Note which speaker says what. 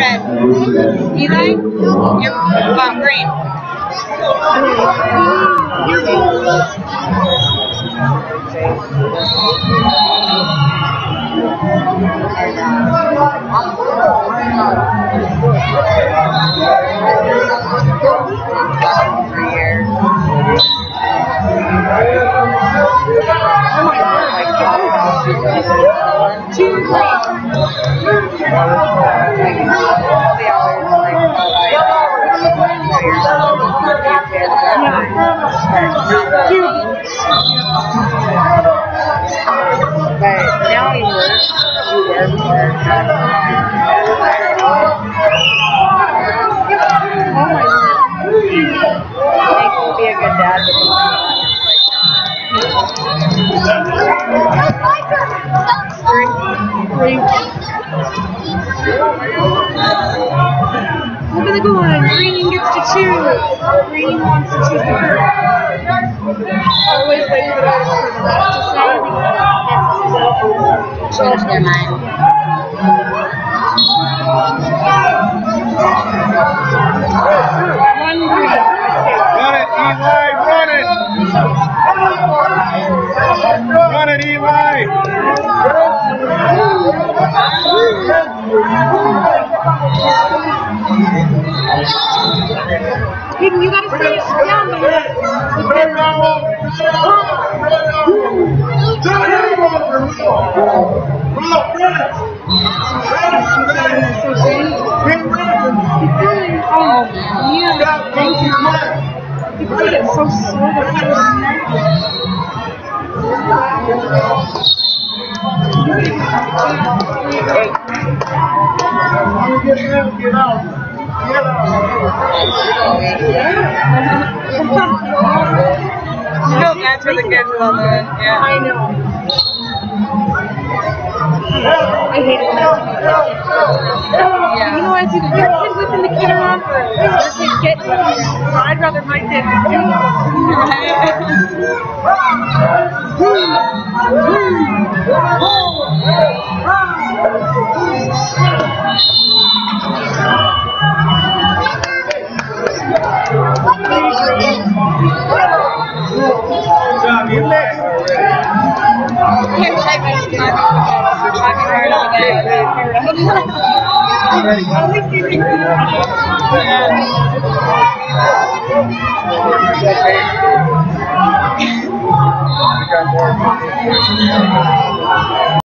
Speaker 1: red. Eli? You're green. But now you work more. Oh my God. I think he'll be a good dad, Look at the good one. Green gets to choose. Green wants to choose the girl. Always wait for the rest to say. Change their mind. One green.
Speaker 2: Run it, Eli! Run it! Run it, Eli!
Speaker 1: You gotta stay down there. Oh, yeah. Thank you. You put it so No, that's for the kids will do it. Yeah. I know. I hate it when yeah. You know, I see the kids whipping the kid around for their kids get I'd rather my kids
Speaker 2: You next.
Speaker 1: Can't type my stuff. Talking hard all day.
Speaker 2: You got more.